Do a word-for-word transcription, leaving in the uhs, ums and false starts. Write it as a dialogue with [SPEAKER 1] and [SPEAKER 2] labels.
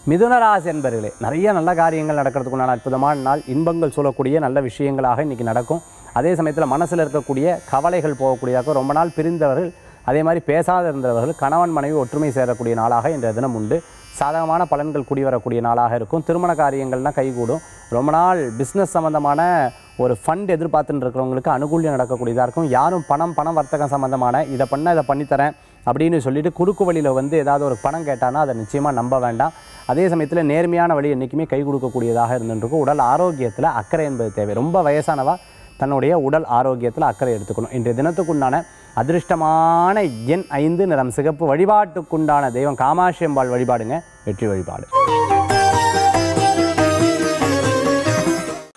[SPEAKER 1] மிதுன ராசி என்பர்களே, நிறைய நல்ல காரியங்கள் நடக்கிறதுக்குண்டான அற்புதமான நாள். இன்பங்கள் சொல்லக்கூடிய நல்ல விஷயங்களாக இன்றைக்கி நடக்கும். அதே சமயத்தில் மனசில் இருக்கக்கூடிய கவலைகள் போகக்கூடியதாக, ரொம்ப நாள் பிரிந்தவர்கள், அதே மாதிரி பேசாத இருந்தவர்கள், கணவன் மனைவி ஒற்றுமை சேரக்கூடிய நாளாக இன்றைய தினம் உண்டு. சாதகமான பலன்கள் கூடி வரக்கூடிய நாளாக இருக்கும். திருமண காரியங்கள்னால் கைகூடும். ரொம்ப நாள் பிஸ்னஸ் சம்மந்தமான ஒரு ஃபண்ட் எதிர்பார்த்துட்டு இருக்கிறவங்களுக்கு அனுகூலியம் நடக்கக்கூடியதாக இருக்கும். யாரும் பணம் பணம் வர்த்தகம் சம்மந்தமான இதை பண்ண இதை பண்ணித்தரேன் அப்படின்னு சொல்லிட்டு குறுக்கு வழியில் வந்து ஏதாவது ஒரு பணம் கேட்டானா அதை நிச்சயமாக நம்ப வேண்டாம். அதே சமயத்தில் நேர்மையான வழி என்றைக்குமே கை கொடுக்கக்கூடியதாக இருந்துருக்கும். உடல் ஆரோக்கியத்தில் அக்கறை என்பது தேவை. ரொம்ப வயசானவா தன்னுடைய உடல் ஆரோக்கியத்தில் அக்கறை எடுத்துக்கணும். இன்றைய தினத்துக்குண்டான அதிர்ஷ்டமான எண் ஐந்து, நிறம் சிகப்பு. வழிபாட்டுக்குண்டான தெய்வம் காமாட்சி அம்பாள் வழிபாடுங்க. வெற்றி வழிபாடு.